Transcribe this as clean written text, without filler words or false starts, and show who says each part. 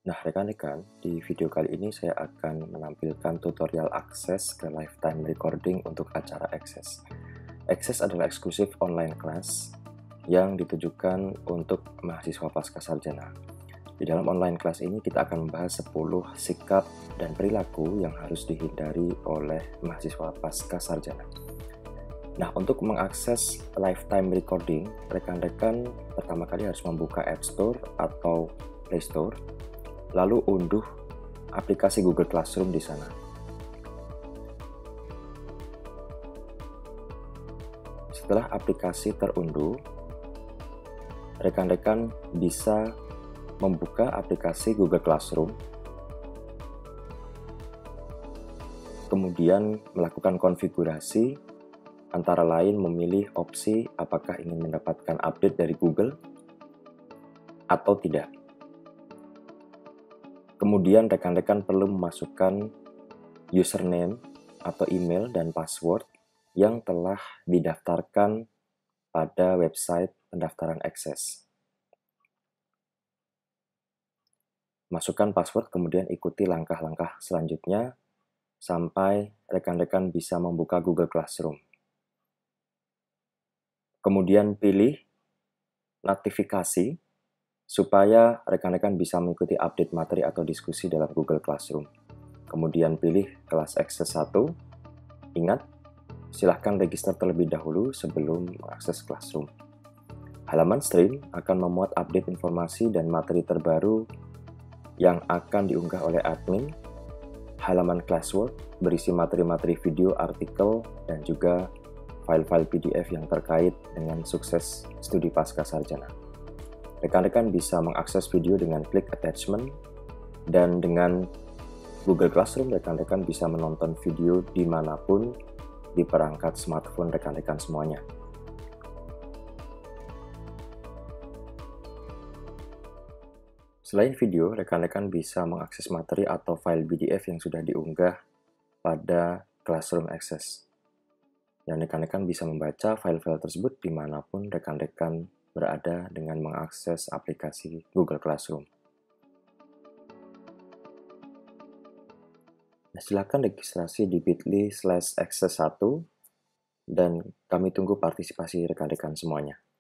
Speaker 1: Nah, rekan-rekan, di video kali ini saya akan menampilkan tutorial akses ke lifetime recording untuk acara Access. Access adalah eksklusif online class yang ditujukan untuk mahasiswa pascasarjana. Di dalam online class ini kita akan membahas 10 sikap dan perilaku yang harus dihindari oleh mahasiswa pascasarjana. Nah, untuk mengakses lifetime recording, rekan-rekan pertama kali harus membuka App Store atau Play Store, lalu unduh aplikasi Google Classroom di sana. Setelah aplikasi terunduh, rekan-rekan bisa membuka aplikasi Google Classroom, kemudian melakukan konfigurasi, antara lain memilih opsi apakah ingin mendapatkan update dari Google atau tidak. Kemudian rekan-rekan perlu memasukkan username atau email dan password yang telah didaftarkan pada website pendaftaran Access. Masukkan password, kemudian ikuti langkah-langkah selanjutnya sampai rekan-rekan bisa membuka Google Classroom. Kemudian pilih notifikasi supaya rekan-rekan bisa mengikuti update materi atau diskusi dalam Google Classroom. Kemudian pilih kelas Access 1. Ingat, silahkan register terlebih dahulu sebelum mengakses Classroom. Halaman stream akan memuat update informasi dan materi terbaru yang akan diunggah oleh admin. Halaman classwork berisi materi-materi video, artikel, dan juga file-file PDF yang terkait dengan sukses studi pascasarjana. Rekan-rekan bisa mengakses video dengan klik attachment, dan dengan Google Classroom rekan-rekan bisa menonton video dimanapun di perangkat smartphone rekan-rekan semuanya. Selain video, rekan-rekan bisa mengakses materi atau file PDF yang sudah diunggah pada Classroom Access. Dan rekan-rekan bisa membaca file-file tersebut dimanapun rekan-rekan berada dengan mengakses aplikasi Google Classroom. Nah, silakan registrasi di bit.ly/access1 dan kami tunggu partisipasi rekan-rekan semuanya.